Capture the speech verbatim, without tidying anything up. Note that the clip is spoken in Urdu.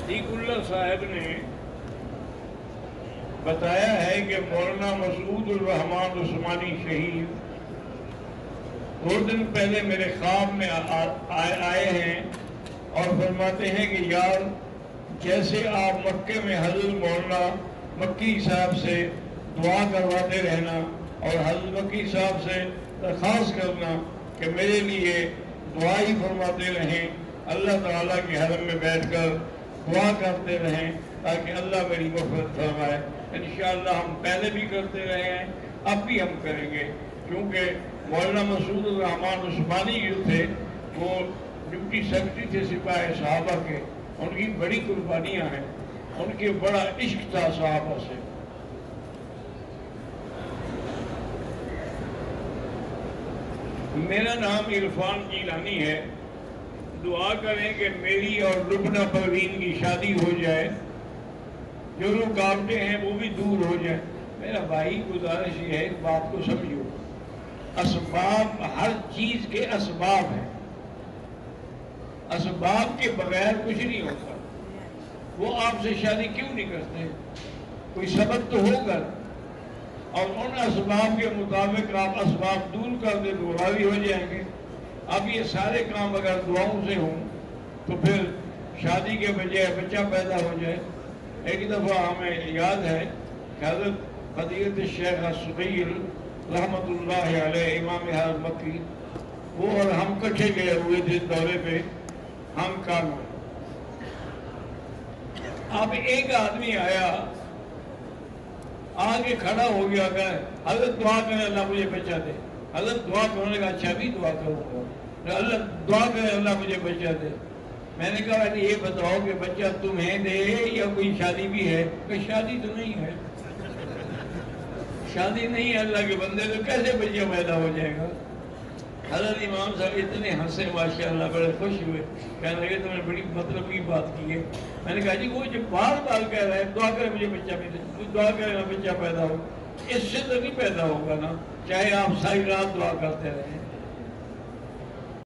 عتیق اللہ صاحب نے بتایا ہے کہ مولانا مسعود الرحمان عثمانی شہید دو دن پہلے میرے خواب میں آئے ہیں اور فرماتے ہیں کہ یار جیسے آپ مکے میں حضرت مولانا مکی صاحب سے دعا کرواتے رہنا اور حضرت مکی صاحب سے درخواست کرنا کہ میرے لیے دعا ہی فرماتے رہیں، اللہ تعالیٰ کے حرم میں بیٹھ کر دعا کرتے رہیں تاکہ اللہ میری مغفرت فرمائے۔ انشاءاللہ ہم پہلے بھی کرتے رہے ہیں، اب بھی ہم کریں گے، کیونکہ مولانا مسعود الرحمان عثمانی جو تھے وہ ڈپٹی سیکرٹری تھے سپاہی صحابہ کے، ان کی بڑی قربانیاں ہیں، ان کے بڑا عشق تھا صحابہ سے۔ میرا نام عرفان جیلانی ہے، دعا کریں کہ میری اور لبنہ پروین کی شادی ہو جائے، جو رکاوٹیں ہیں وہ بھی دور ہو جائیں۔ میرا بھائی گزارش یہ ہے، اس بات کو سمجھو، اسباب ہر چیز کے اسباب ہیں، اسباب کے بغیر کچھ نہیں ہوتا۔ وہ آپ سے شادی کیوں نہیں کرتے؟ کوئی سبب تو ہوگا، اور ان اسباب کے مطابق آپ اسباب دور کر دیں تو راضی ہو جائیں گے۔ اب یہ سارے کام اگر دعاؤں سے ہوں تو پھر شادی کے بجائے بچہ پیدا ہو جائے۔ ایک دفعہ ہمیں یاد ہے کہ حضرت فضیلت الشیخ الصغیر رحمۃ اللہ علیہ امام حرم مکی وہ اور ہم کٹھے گئے ہوئے تھے دورے پہ ہم کام میں۔ اب ایک آدمی آیا، آگے کھڑا ہو گیا کہ حضرت دعا کریں اللہ مجھے بچہ دے۔ حضرت دعا کرنے کا اچھا بھی دعا کروں گا، اللہ دعا کریں اللہ مجھے بچہ دے۔ میں نے کہا یہ بتاؤ کہ بچہ تمہیں دے یا کوئی شادی بھی ہے؟ کہ شادی تو نہیں ہے، شادی نہیں ہے اللہ کے بندے، تو کیسے بچہ پیدا ہو جائے گا؟ حضرت امام صاحب اتنے ہنسے ماشاءاللہ، بڑے خوش ہوئے، کہنے لگے تم نے بڑی مطلب کی بات کی ہے۔ میں نے کہا جی وہ جو بار بار کہہ رہا ہے دعا کرے مجھے بچہ ملے، دعا کرے نا بچہ پیدا ہو، اس سے تو نہیں پیدا ہوگا نا، چاہے آپ ساری رات دعا کرتے رہیں۔